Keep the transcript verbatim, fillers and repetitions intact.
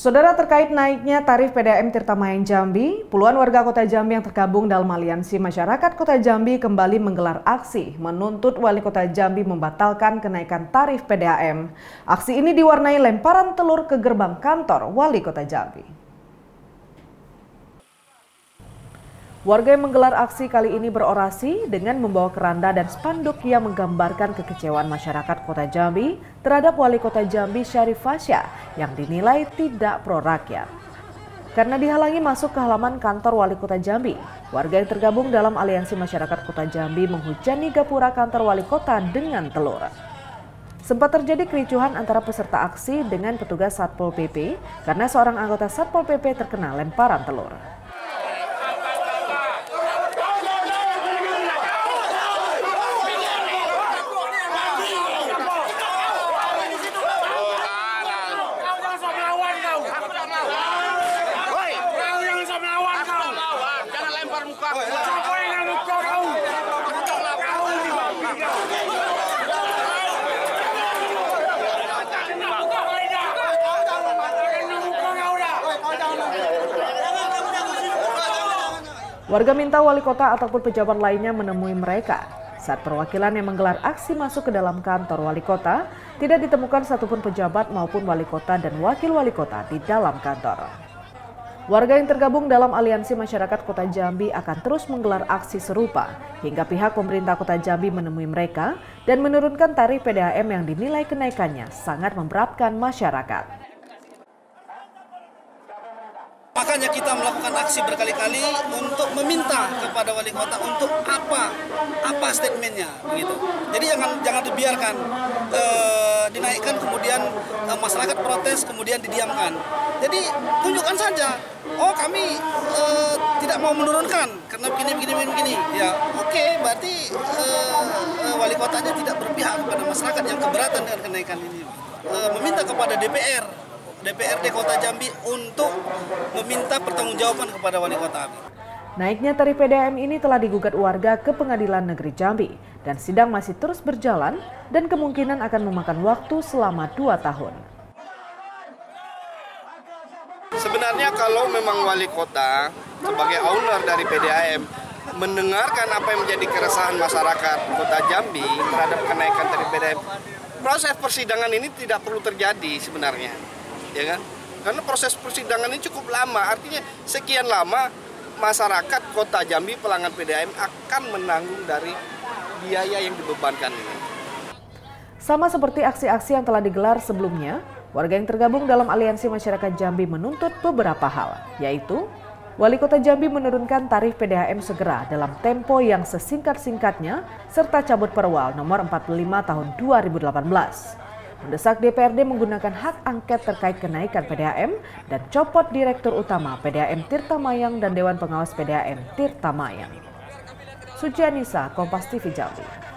Saudara, terkait naiknya tarif P D A M Tirtamayang Jambi, puluhan warga Kota Jambi yang tergabung dalam Aliansi Masyarakat Kota Jambi kembali menggelar aksi menuntut Wali Kota Jambi membatalkan kenaikan tarif P D A M. Aksi ini diwarnai lemparan telur ke gerbang kantor Wali Kota Jambi. Warga yang menggelar aksi kali ini berorasi dengan membawa keranda dan spanduk yang menggambarkan kekecewaan masyarakat Kota Jambi terhadap Wali Kota Jambi Syarif Fasya yang dinilai tidak pro rakyat. Karena dihalangi masuk ke halaman kantor Wali Kota Jambi, warga yang tergabung dalam Aliansi Masyarakat Kota Jambi menghujani gapura kantor Wali Kota dengan telur. Sempat terjadi kericuhan antara peserta aksi dengan petugas Satpol P P karena seorang anggota Satpol P P terkena lemparan telur. Warga minta wali kota ataupun pejabat lainnya menemui mereka. Saat perwakilan yang menggelar aksi masuk ke dalam kantor wali kota, tidak ditemukan satupun pejabat maupun wali kota dan wakil wali kota di dalam kantor. Warga yang tergabung dalam Aliansi Masyarakat Kota Jambi akan terus menggelar aksi serupa hingga pihak pemerintah Kota Jambi menemui mereka dan menurunkan tarif P D A M yang dinilai kenaikannya sangat memberatkan masyarakat. Makanya kita melakukan aksi berkali-kali untuk meminta kepada wali kota untuk apa apa statementnya, begitu. Jadi jangan jangan dibiarkan e, dinaikkan kemudian e, masyarakat protes kemudian didiamkan. Jadi tunjukkan saja, oh kami e, tidak mau menurunkan karena begini begini begini. Ya oke, okay, berarti e, e, wali kotanya tidak berpihak kepada masyarakat yang keberatan dengan kenaikan ini. E, meminta kepada D P R. D P R D Kota Jambi untuk meminta pertanggungjawaban kepada wali kota. Naiknya tarif P D A M ini telah digugat warga ke Pengadilan Negeri Jambi dan sidang masih terus berjalan dan kemungkinan akan memakan waktu selama dua tahun. Sebenarnya kalau memang wali kota sebagai owner dari P D A M mendengarkan apa yang menjadi keresahan masyarakat Kota Jambi terhadap kenaikan tarif P D A M, proses persidangan ini tidak perlu terjadi sebenarnya. Ya kan? Karena proses persidangan ini cukup lama, artinya sekian lama masyarakat Kota Jambi pelanggan P D A M akan menanggung dari biaya yang dibebankan ini. Sama seperti aksi-aksi yang telah digelar sebelumnya, warga yang tergabung dalam Aliansi Masyarakat Jambi menuntut beberapa hal, yaitu Wali Kota Jambi menurunkan tarif P D A M segera dalam tempo yang sesingkat-singkatnya serta cabut perwal nomor empat puluh lima tahun dua ribu delapan belas. Mendesak D P R D menggunakan hak angket terkait kenaikan P D A M dan copot Direktur Utama P D A M Tirtamayang dan Dewan Pengawas P D A M Tirtamayang. Suci Anissa, Kompas T V Jambi.